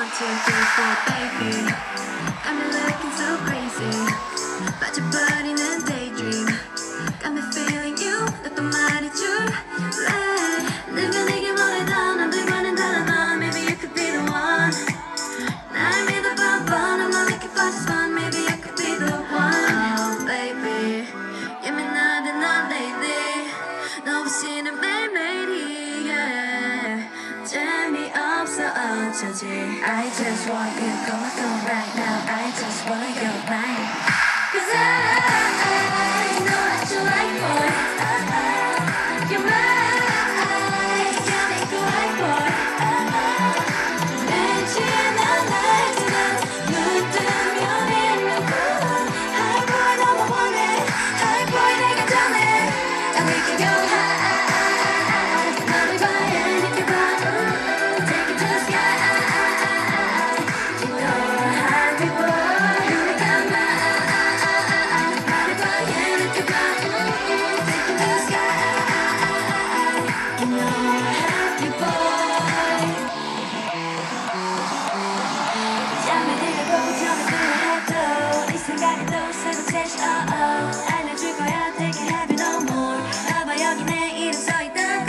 1, 2, 3, 4, baby. Got me looking so crazy. 빠져버리는 daydream. Got me feeling you. 너또 말해줄래? 누가 내게 뭐래도 남들과는 다른 넌. Maybe you could be the one. 날 믿어봐, but I'm not looking for just one. Maybe I could be the one. Oh baby, 예민하던 넌 lately. 너 없이는 매일매일이 yeah. 재미없어 어쩌지. I just want you, come on, come right now. I just wanna go right. Cause I know what you like, boy. You're mine, you make a right, boy. 내 지난 날들은 눈 뜨면 있는 건 High boy 너무 원해. High boy 내가 전해. And we can go high. 너를 봐야 느껴봐. Take it to the sky. You know I'm happy boy. 눈을 감아. 너를 봐야 느껴봐. Take it to the sky. You know I'm happy boy. 잠을 들고 잠을 해도 이 생각에도 새고 셋이 알려줄 거야. Take it happy no more. 봐봐 여기 내 이름 써있다고.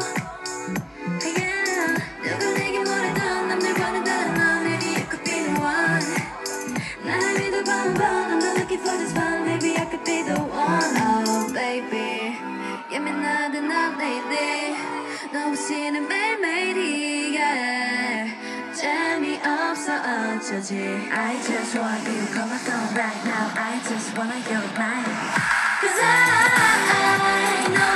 Yeah. 누가 내게 뭐래도 남들과는 다른 넌. Maybe you could be the one. 날 믿어봐, but I'm not looking for this one. Maybe I could be the one. Oh baby, 예민하던 넌 lately. 너 없이는 매일매일이 yeah. 재미없어 어쩌지. I just want you, come on, come right now. I just wanna go right. Cause I know